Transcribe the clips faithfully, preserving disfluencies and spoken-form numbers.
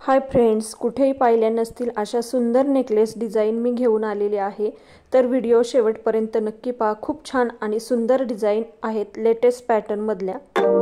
Hi friends, कुठेही पाहिल्या नसतील अशा सुंदर नेकलेस डिझाइन मी घेऊन आलेले आहे। तर व्हिडिओ शेवटपर्यंत नक्की पहा। खूप छान आणि सुंदर डिझाइन आहेत लेटेस्ट पॅटर्न मधल्या।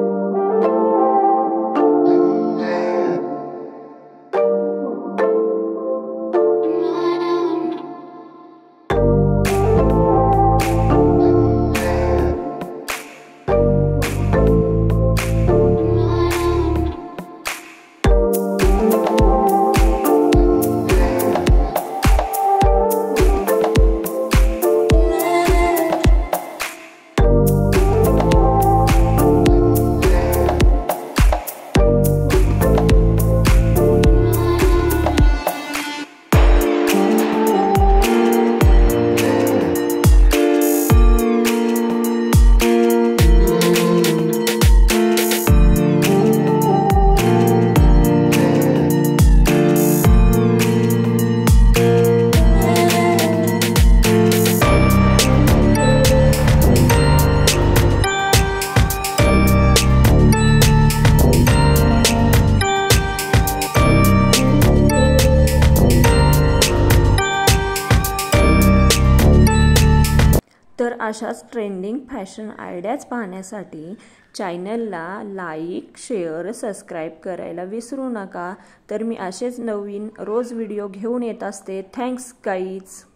तर अशाच ट्रेंडिंग फॅशन आयडियाज पाहण्यासाठी चॅनलला लाईक, शेअर, सबस्क्राइब करायला विसरू नका। तर मी असेच नवीन रोज व्हिडिओ घेऊन येत असते। Thanks guys.